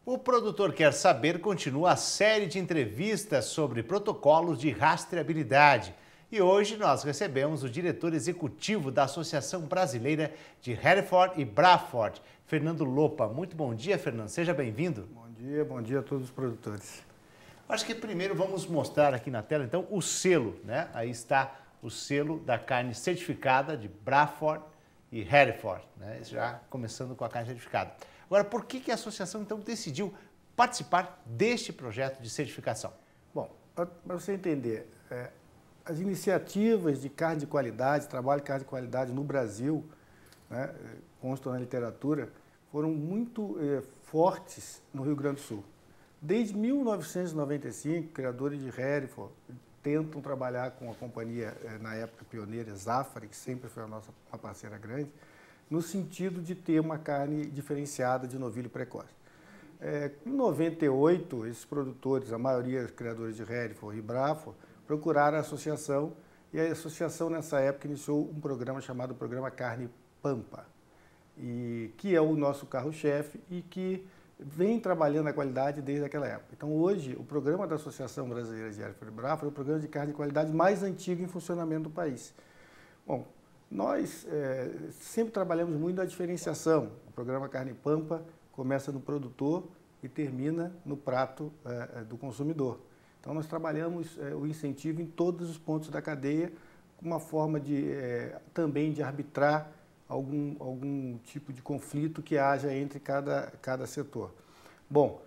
O Produtor Quer Saber continua a série de entrevistas sobre protocolos de rastreabilidade. E hoje nós recebemos o diretor executivo da Associação Brasileira de Hereford e Braford, Fernando Lopa. Muito bom dia, Fernando. Seja bem-vindo. Bom dia a todos os produtores. Acho que primeiro vamos mostrar aqui na tela, então, o selo, né? Aí está o selo da carne certificada de Braford e Hereford, né? Já começando com a carne certificada. Agora, por que a associação, então, decidiu participar deste projeto de certificação? Bom, para você entender, as iniciativas de carne de qualidade, trabalho de carne de qualidade no Brasil, né, constam na literatura, foram muito fortes no Rio Grande do Sul. Desde 1995, criadores de Hereford tentam trabalhar com a companhia, na época pioneira, Zafari, que sempre foi uma parceira grande, no sentido de ter uma carne diferenciada de novilho precoce. Em 98, esses produtores, a maioria criadores de Hereford e Braford, procuraram a associação, e a associação nessa época iniciou um programa chamado Programa Carne Pampa, que é o nosso carro-chefe e que vem trabalhando a qualidade desde aquela época. Então hoje, o programa da Associação Brasileira de Hereford e Braford é o programa de carne de qualidade mais antigo em funcionamento do país. Bom, nós sempre trabalhamos muito na diferenciação. O programa Carne Pampa começa no produtor e termina no prato do consumidor. Então nós trabalhamos o incentivo em todos os pontos da cadeia, uma forma também de arbitrar algum tipo de conflito que haja entre cada setor. Bom,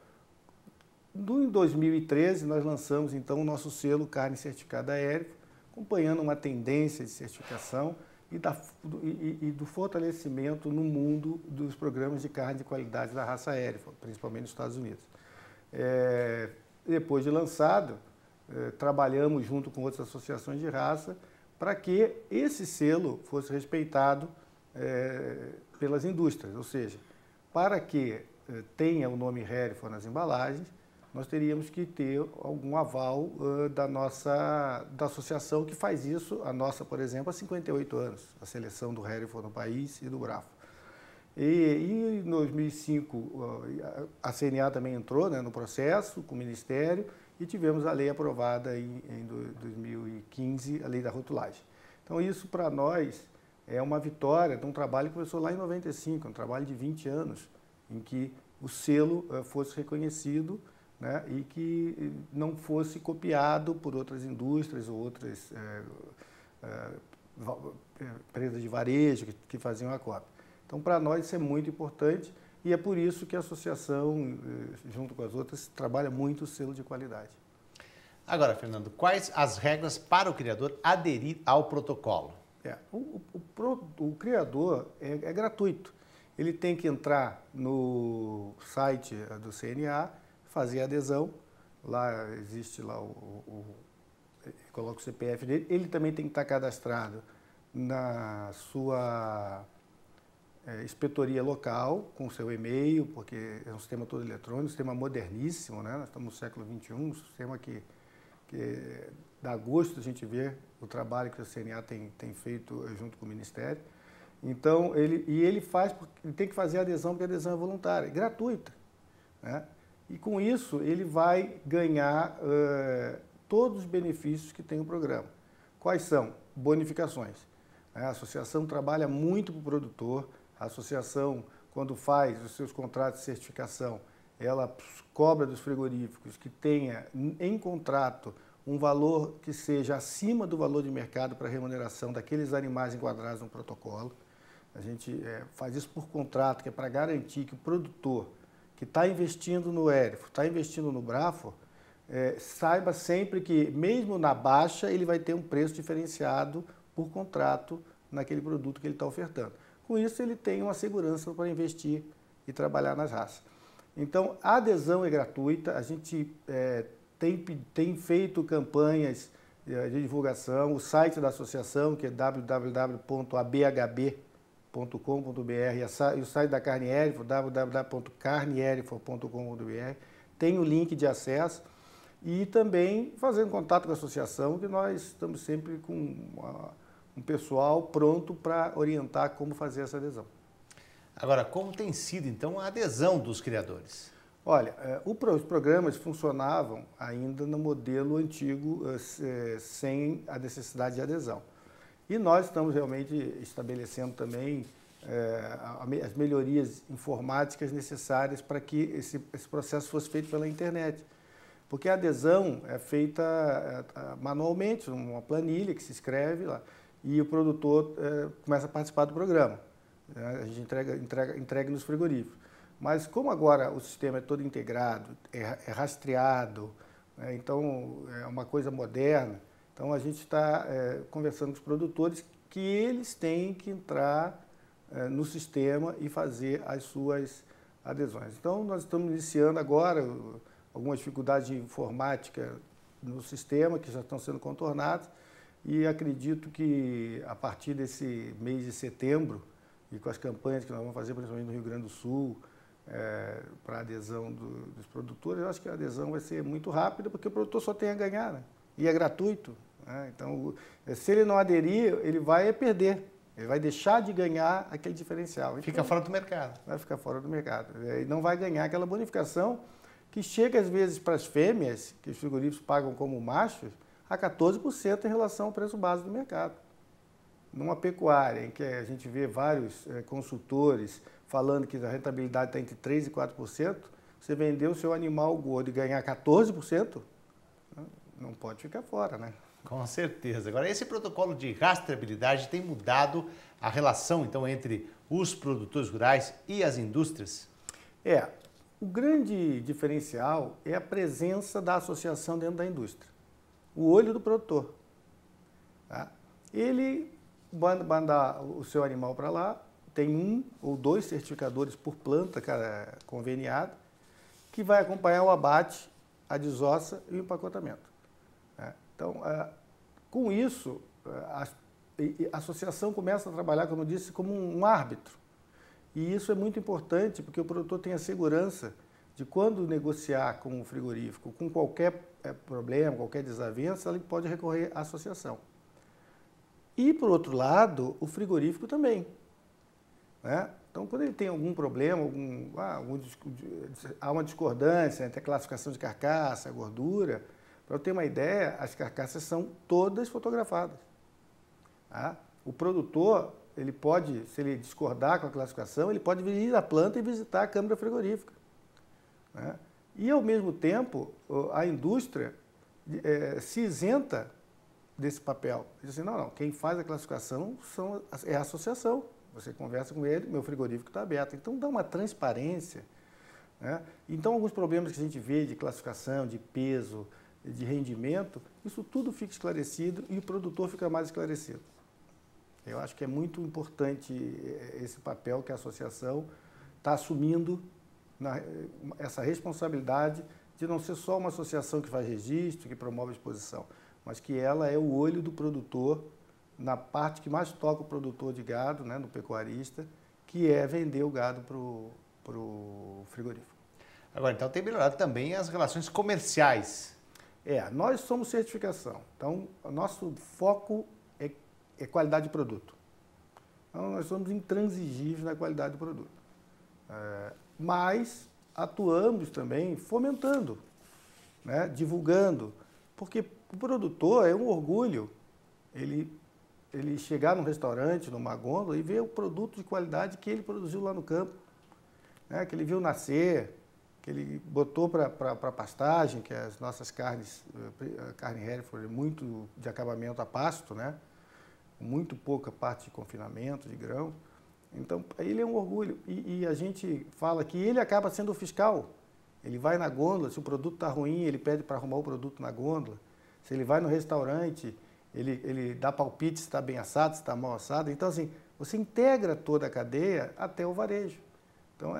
em 2013 nós lançamos então o nosso selo Carne Certificada Hereford, acompanhando uma tendência de certificação e do fortalecimento no mundo dos programas de carne de qualidade da raça Hereford, principalmente nos Estados Unidos. Depois de lançado, trabalhamos junto com outras associações de raça para que esse selo fosse respeitado pelas indústrias, ou seja, para que tenha o nome Hereford nas embalagens, nós teríamos que ter algum aval da associação que faz isso, a nossa, por exemplo, há 58 anos, a seleção do Hereford no país e do Braford. E em 2005, a CNA também entrou, né, no processo com o Ministério e tivemos a lei aprovada em 2015, a lei da rotulagem. Então isso para nós é uma vitória de um trabalho que começou lá em 95, um trabalho de 20 anos, em que o selo fosse reconhecido, né, e que não fosse copiado por outras indústrias ou outras empresas de varejo que faziam a cópia. Então, para nós isso é muito importante e é por isso que a associação, junto com as outras, trabalha muito o selo de qualidade. Agora, Fernando, quais as regras para o criador aderir ao protocolo? O criador é gratuito. Ele tem que entrar no site do CNA, fazer a adesão, lá existe lá coloca o CPF dele, ele também tem que estar cadastrado na sua inspetoria local, com seu e-mail, porque é um sistema todo eletrônico, um sistema moderníssimo, né? Nós estamos no século XXI, um sistema que dá gosto a gente ver o trabalho que o CNA tem feito junto com o Ministério. Então, ele tem que fazer a adesão, porque a adesão é voluntária, é gratuita, né? E com isso, ele vai ganhar todos os benefícios que tem o programa. Quais são? Bonificações. A associação trabalha muito para o produtor. A associação, quando faz os seus contratos de certificação, ela cobra dos frigoríficos que tenha em contrato um valor que seja acima do valor de mercado para remuneração daqueles animais enquadrados no protocolo. A gente faz isso por contrato, que é para garantir que o produtor que está investindo no Hereford, está investindo no Braford, saiba sempre que, mesmo na baixa, ele vai ter um preço diferenciado por contrato naquele produto que ele está ofertando. Com isso, ele tem uma segurança para investir e trabalhar nas raças. Então, a adesão é gratuita, a gente tem feito campanhas de divulgação, o site da associação, que é www.abhb.com.br, e o site da Carne Hereford, www.carnehereford.com.br, tem o link de acesso e também fazendo contato com a associação, que nós estamos sempre com um pessoal pronto para orientar como fazer essa adesão. Agora, como tem sido, então, a adesão dos criadores? Olha, os programas funcionavam ainda no modelo antigo, sem a necessidade de adesão. E nós estamos realmente estabelecendo também as melhorias informáticas necessárias para que esse processo fosse feito pela internet. Porque a adesão é feita manualmente, numa planilha que se escreve lá, e o produtor começa a participar do programa. A gente entrega nos frigoríficos. Mas como agora o sistema é todo integrado, é rastreado, então é uma coisa moderna, então a gente está conversando com os produtores que eles têm que entrar no sistema e fazer as suas adesões. Então nós estamos iniciando agora algumas dificuldades de informática no sistema que já estão sendo contornadas e acredito que a partir desse mês de setembro e com as campanhas que nós vamos fazer, principalmente no Rio Grande do Sul, para a adesão dos produtores, eu acho que a adesão vai ser muito rápida, porque o produtor só tem a ganhar, né? E é gratuito, né? Então, se ele não aderir, ele vai perder, ele vai deixar de ganhar aquele diferencial. Então, fica fora do mercado. Vai ficar fora do mercado. E não vai ganhar aquela bonificação que chega, às vezes, para as fêmeas, que os frigoríficos pagam como machos, a 14% em relação ao preço base do mercado. Numa pecuária em que a gente vê vários consultores falando que a rentabilidade está entre 3% e 4%, você vender o seu animal gordo e ganhar 14%, não pode ficar fora, né? Com certeza. Agora, esse protocolo de rastreabilidade tem mudado a relação, então, entre os produtores rurais e as indústrias? O grande diferencial é a presença da associação dentro da indústria. O olho do produtor. Tá? Ele manda o seu animal para lá, tem 1 ou 2 certificadores por planta conveniada, que vai acompanhar o abate, a desossa e o empacotamento. Então, com isso, a associação começa a trabalhar, como eu disse, como um árbitro. E isso é muito importante, porque o produtor tem a segurança de quando negociar com o frigorífico, com qualquer problema, qualquer desavença, ele pode recorrer à associação. E, por outro lado, o frigorífico também. Né? Então, quando ele tem algum problema, há uma discordância entre a classificação de carcaça, a gordura, para eu ter uma ideia, as carcaças são todas fotografadas. Tá? O produtor, ele pode, se ele discordar com a classificação, ele pode vir à planta e visitar a câmara frigorífica. Né? E, ao mesmo tempo, a indústria se isenta desse papel. Diz assim, não, quem faz a classificação é a associação. Você conversa com ele, meu frigorífico está aberto. Então, dá uma transparência. Né? Então, alguns problemas que a gente vê de classificação, de peso, de rendimento, isso tudo fica esclarecido e o produtor fica mais esclarecido. Eu acho que é muito importante esse papel que a associação está assumindo, essa responsabilidade de não ser só uma associação que faz registro, que promove exposição, mas que ela é o olho do produtor na parte que mais toca o produtor de gado, né, no pecuarista, que é vender o gado para o frigorífico. Agora, então, tem melhorado também as relações comerciais. Nós somos certificação. Então, o nosso foco é qualidade de produto. Então, nós somos intransigíveis na qualidade do produto. Mas atuamos também fomentando, né, divulgando, porque o produtor é um orgulho ele chegar num restaurante, numa gôndola e ver o produto de qualidade que ele produziu lá no campo, né, que ele viu nascer, que ele botou para pastagem, que as nossas carnes, a carne Hereford é muito de acabamento a pasto, né, muito pouca parte de confinamento, de grão. Então, ele é um orgulho. E a gente fala que ele acaba sendo o fiscal. Ele vai na gôndola, se o produto está ruim, ele pede para arrumar o produto na gôndola. Se ele vai no restaurante, ele dá palpite se está bem assado, se está mal assado. Então, assim, você integra toda a cadeia até o varejo. Então,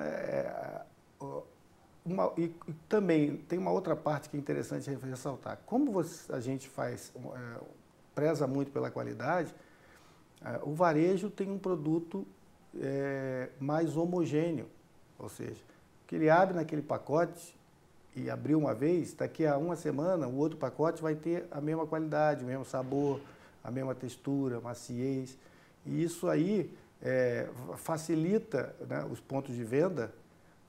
e também tem uma outra parte que é interessante ressaltar. Como a gente preza muito pela qualidade, o varejo tem um produto mais homogêneo, ou seja, que ele abre naquele pacote e abriu uma vez, daqui a uma semana o outro pacote vai ter a mesma qualidade, o mesmo sabor, a mesma textura, maciez, e isso aí facilita, né, os pontos de venda, né,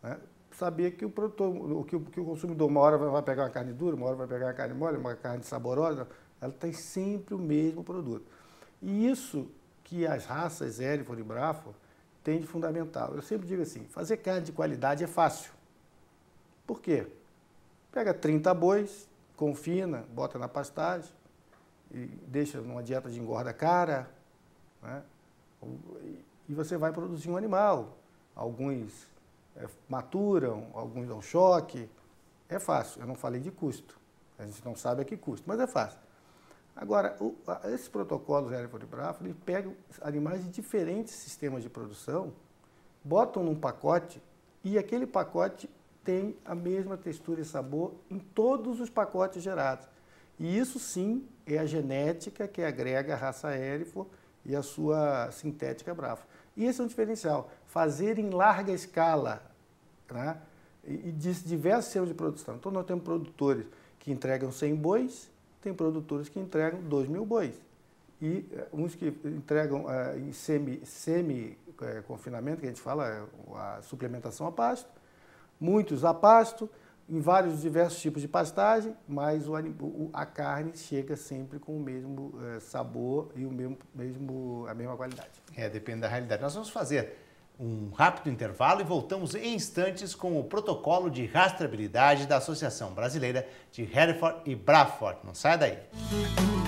saber que o produtor, que o consumidor uma hora vai pegar uma carne dura, uma hora vai pegar uma carne mole, uma carne saborosa, ela tem sempre o mesmo produto. E isso que as raças Hereford e Braford têm de fundamental. Eu sempre digo assim, fazer carne de qualidade é fácil. Por quê? Pega 30 bois, confina, bota na pastagem, e deixa numa dieta de engorda cara, né? E você vai produzir um animal. Alguns maturam, alguns dão choque. É fácil, eu não falei de custo. A gente não sabe a que custo, mas é fácil. Agora, esses protocolos Hereford e Braford, eles pegam animais de diferentes sistemas de produção, botam num pacote e aquele pacote tem a mesma textura e sabor em todos os pacotes gerados. E isso sim é a genética que agrega a raça Hereford e a sua sintética Braford. E esse é um diferencial, fazer em larga escala, né? E de diversos sistemas de produção. Então nós temos produtores que entregam 100 bois, tem produtores que entregam 2.000 bois. E uns que entregam em semi-confinamento, que a gente fala, a suplementação a pasto, muitos a pasto, em vários diversos tipos de pastagem, mas a carne chega sempre com o mesmo sabor e a mesma qualidade. Depende da realidade. Nós vamos fazer um rápido intervalo e voltamos em instantes com o protocolo de rastreabilidade da Associação Brasileira de Hereford e Braford. Não sai daí.